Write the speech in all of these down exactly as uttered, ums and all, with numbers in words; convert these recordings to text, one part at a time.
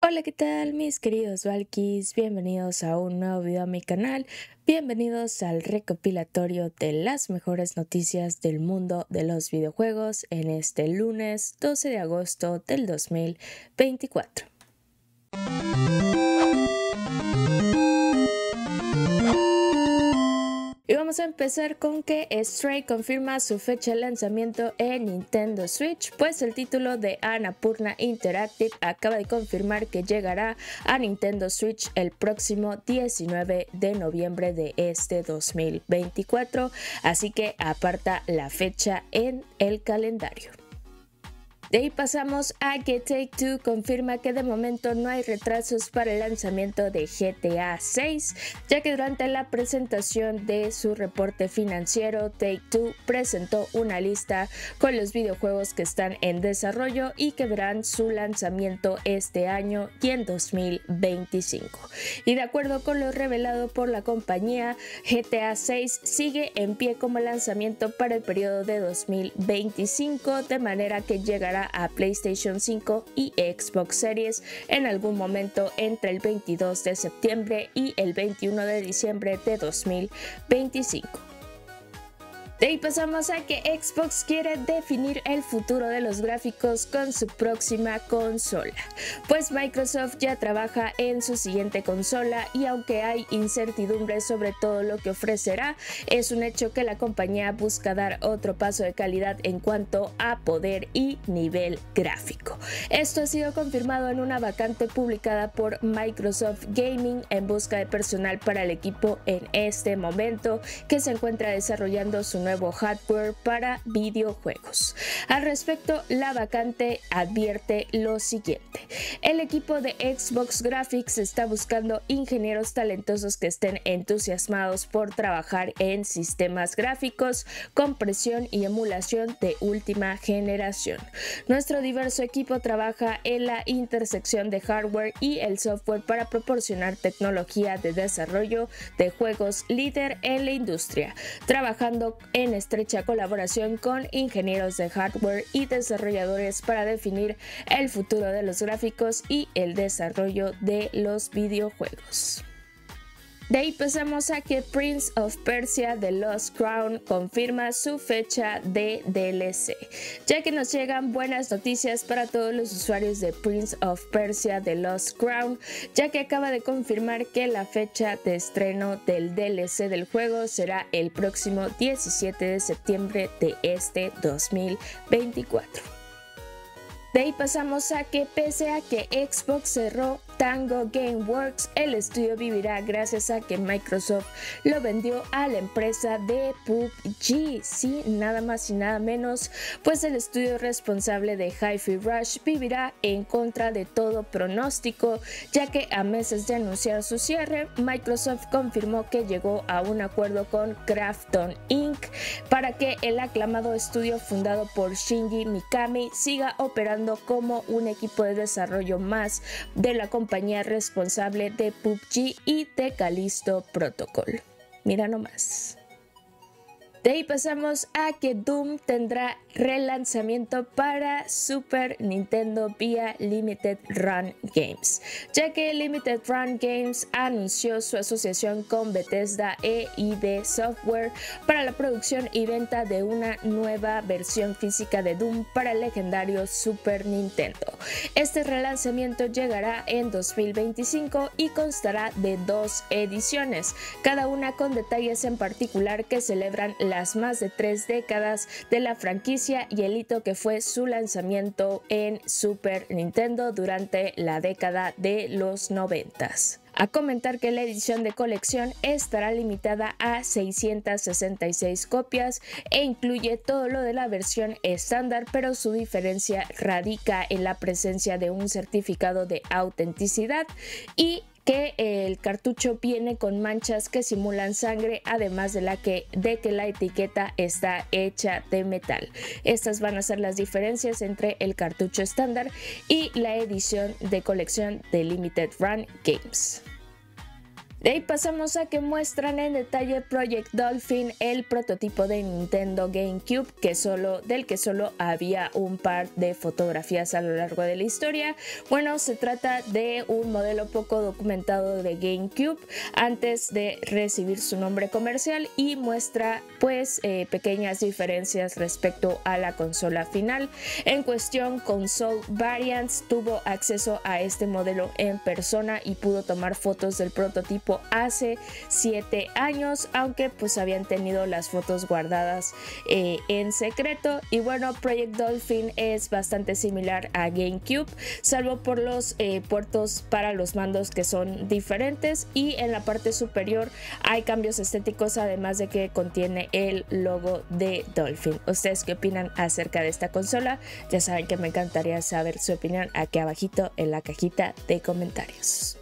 Hola, ¿qué tal mis queridos Valkis? Bienvenidos a un nuevo video a mi canal, bienvenidos al recopilatorio de las mejores noticias del mundo de los videojuegos en este lunes doce de agosto del dos mil veinticuatro. Y vamos a empezar con que Stray confirma su fecha de lanzamiento en Nintendo Switch, pues el título de Annapurna Interactive acaba de confirmar que llegará a Nintendo Switch el próximo diecinueve de noviembre de este dos mil veinticuatro, así que aparta la fecha en el calendario. De ahí pasamos a que Take-Two confirma que de momento no hay retrasos para el lanzamiento de G T A seis, ya que durante la presentación de su reporte financiero, Take-Two presentó una lista con los videojuegos que están en desarrollo y que verán su lanzamiento este año y en dos mil veinticinco. Y de acuerdo con lo revelado por la compañía, G T A seis sigue en pie como lanzamiento para el periodo de dos mil veinticinco, de manera que llegará a PlayStation cinco y Xbox Series en algún momento entre el veintidós de septiembre y el veintiuno de diciembre de dos mil veinticinco. De ahí pasamos a que Xbox quiere definir el futuro de los gráficos con su próxima consola, pues Microsoft ya trabaja en su siguiente consola y aunque hay incertidumbre sobre todo lo que ofrecerá, es un hecho que la compañía busca dar otro paso de calidad en cuanto a poder y nivel gráfico. Esto ha sido confirmado en una vacante publicada por Microsoft Gaming en busca de personal para el equipo en este momento, que se encuentra desarrollando su nuevo hardware para videojuegos. Al respecto, la vacante advierte lo siguiente: el equipo de Xbox Graphics está buscando ingenieros talentosos que estén entusiasmados por trabajar en sistemas gráficos, compresión y emulación de última generación. Nuestro diverso equipo trabaja en la intersección de hardware y el software para proporcionar tecnología de desarrollo de juegos líder en la industria, trabajando en estrecha colaboración con ingenieros de hardware y desarrolladores para definir el futuro de los gráficos y el desarrollo de los videojuegos. De ahí pasamos a que Prince of Persia: The Lost Crown confirma su fecha de D L C, ya que nos llegan buenas noticias para todos los usuarios de Prince of Persia: The Lost Crown, ya que acaba de confirmar que la fecha de estreno del D L C del juego será el próximo diecisiete de septiembre de este dos mil veinticuatro. De ahí pasamos a que pese a que Xbox cerró Tango Gameworks, el estudio vivirá gracias a que Microsoft lo vendió a la empresa de P U B G. Sí, nada más y nada menos, pues el estudio responsable de Hi-Fi Rush vivirá en contra de todo pronóstico, ya que a meses de anunciar su cierre, Microsoft confirmó que llegó a un acuerdo con Krafton incorporated para que el aclamado estudio fundado por Shinji Mikami siga operando como un equipo de desarrollo más de la compañía compañía responsable de P U B G y de Callisto Protocol. Mira nomás. De ahí pasamos a que Doom tendrá relanzamiento para Super Nintendo vía Limited Run Games, ya que Limited Run Games anunció su asociación con Bethesda e I D Software para la producción y venta de una nueva versión física de Doom para el legendario Super Nintendo. Este relanzamiento llegará en dos mil veinticinco y constará de dos ediciones, cada una con detalles en particular que celebran la las más de tres décadas de la franquicia y el hito que fue su lanzamiento en Super Nintendo durante la década de los noventas. A comentar que la edición de colección estará limitada a seiscientas sesenta y seis copias e incluye todo lo de la versión estándar, pero su diferencia radica en la presencia de un certificado de autenticidad y que el cartucho viene con manchas que simulan sangre, además de, la que, de que la etiqueta está hecha de metal. Estas van a ser las diferencias entre el cartucho estándar y la edición de colección de Limited Run Games. De ahí pasamos a que muestran en detalle Project Dolphin, el prototipo de Nintendo GameCube que solo, del que solo había un par de fotografías a lo largo de la historia. Bueno, se trata de un modelo poco documentado de GameCube antes de recibir su nombre comercial y muestra pues eh, pequeñas diferencias respecto a la consola final. En cuestión, Console Variants tuvo acceso a este modelo en persona y pudo tomar fotos del prototipo hace siete años, aunque pues habían tenido las fotos guardadas eh, en secreto. Y bueno, Project Dolphin es bastante similar a GameCube, salvo por los eh, puertos para los mandos que son diferentes, y en la parte superior hay cambios estéticos, además de que contiene el logo de Dolphin. ¿Ustedes qué opinan acerca de esta consola? Ya saben que me encantaría saber su opinión aquí abajito en la cajita de comentarios.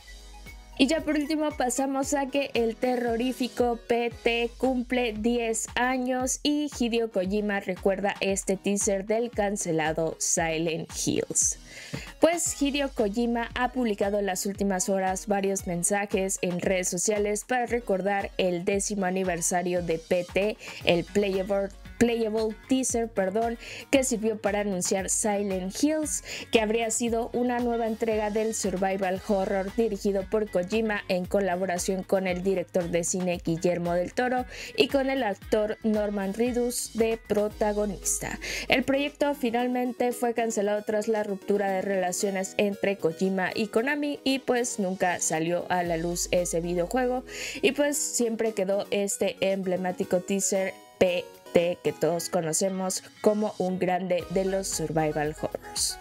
Y ya por último pasamos a que el terrorífico P T cumple diez años y Hideo Kojima recuerda este teaser del cancelado Silent Hills. Pues Hideo Kojima ha publicado en las últimas horas varios mensajes en redes sociales para recordar el décimo aniversario de P T, el Playable Playable teaser, perdón, que sirvió para anunciar Silent Hills, que habría sido una nueva entrega del survival horror dirigido por Kojima en colaboración con el director de cine Guillermo del Toro y con el actor Norman Reedus de protagonista. El proyecto finalmente fue cancelado tras la ruptura de relaciones entre Kojima y Konami, y pues nunca salió a la luz ese videojuego, y pues siempre quedó este emblemático teaser P T que todos conocemos como un grande de los survival horrors.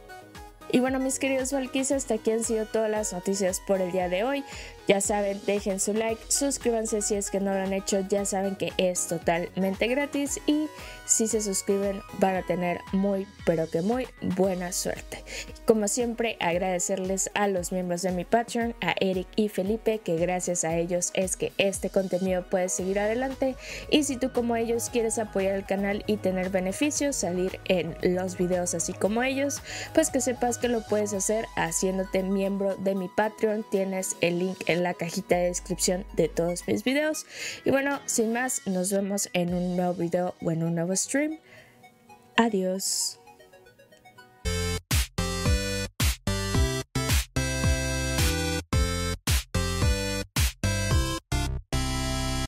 Y bueno, mis queridos Valkis, hasta aquí han sido todas las noticias por el día de hoy. Ya saben, dejen su like, suscríbanse si es que no lo han hecho, ya saben que es totalmente gratis, y si se suscriben van a tener muy pero que muy buena suerte. Como siempre, agradecerles a los miembros de mi Patreon, a Eric y Felipe, que gracias a ellos es que este contenido puede seguir adelante. Y si tú como ellos quieres apoyar el canal y tener beneficios, salir en los videos así como ellos, pues que sepas que lo puedes hacer haciéndote miembro de mi Patreon. Tienes el link en la cajita de descripción de todos mis videos. Y bueno, sin más, nos vemos en un nuevo video o en un nuevo stream. Adiós.